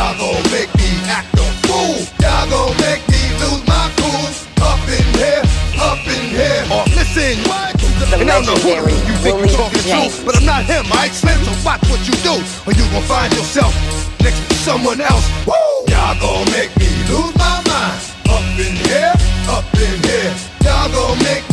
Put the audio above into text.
Y'all gon' make me act a fool. Y'all gon' make me lose my cool. Up in here, up in here. Listen, what? And I don't know who you think you're talking to, but I'm not him, Mike Slim, so watch what you do, or you gon' find yourself next to someone else. Woo! Y'all gon' make me lose my mind. Up in here, y'all gon' make